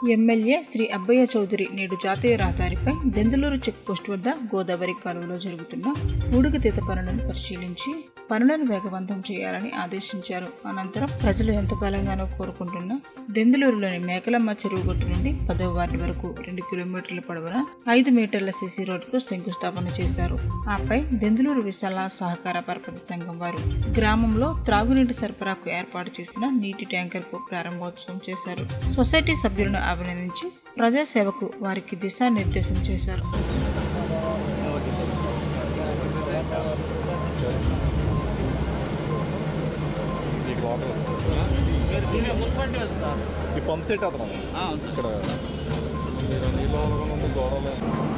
MLA Shri Abbayya Chowdary నేడు జాతీయ రహదారిపై దెందులూరు చెక్ పోస్ట్ వద్ద గోదావరి కాలువలో జరుగుతున్న పూడికతీత పనులను పరిశీలించి పనులను వేగవంతం చేయాలని ఆదేశించారు. అనంతరం ప్రజలు ఎంతకాలంగానో కోరుకుంటున్న దెందులూరులోని మేకలమ్మ చెరువు గట్టు నుండి 10వ వార్డు వరకు 2 కిలోమీటర్ల పొడవున 5 మీటర్ల సీసీ రోడ్డుకు శంకుస్థాపన చేశారు. ఆపై దెందులూరు విశాల సహకార పరపతి సంఘం వారు గ్రామంలో త్రాగునీటి సరఫరాకు ఏర్పాటు చేసిన నీటి ట్యాంకర్ కు ప్రారంభోత్సవం చేశారు. సొసైటీ సభ్యులను అభినందించి ప్రజాసేవకు వారికి దిశానిర్దేశం చేశారు. పంప్ సెట్ అవుతున్నాం ఇక్కడ నీళ్ళు గోడలు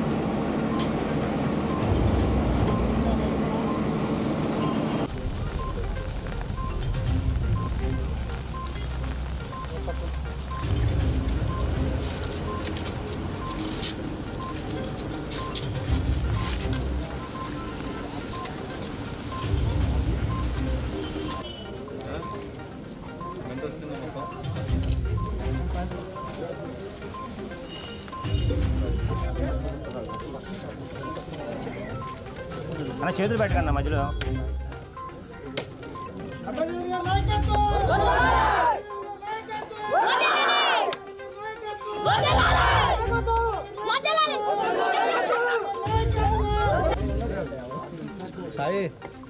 అన్న చేతులు పెట్టకన్నా మధ్యలో సాయి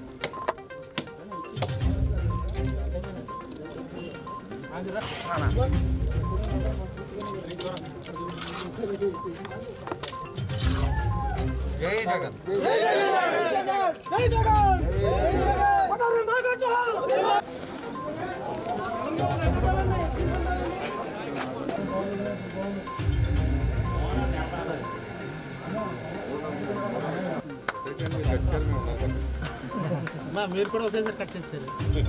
జై జగన్ జై జగన్ జై జగన్ మీరు కూడా ఒకేసారి కట్ చేస్తారు.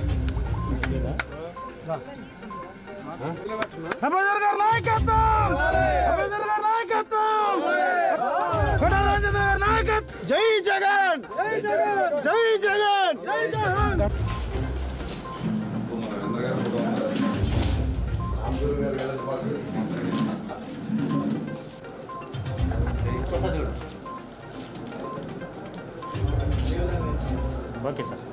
అభయదర్ గారి నాయకత్వం, అభయదర్ గారి నాయకత్వం, జై జగన్ జై జగన్ జై జగన్ జై జగన్. Okay sir.